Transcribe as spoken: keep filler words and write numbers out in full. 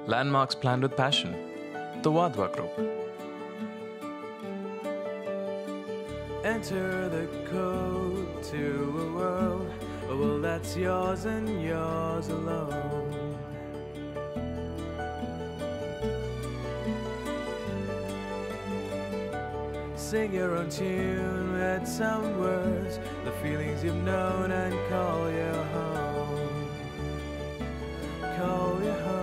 Landmarks planned with passion. The Wadhwa Group. Enter the code to a world, a world that's yours and yours alone. Sing your own tune, add some words, the feelings you've known, and call your home. Call your home.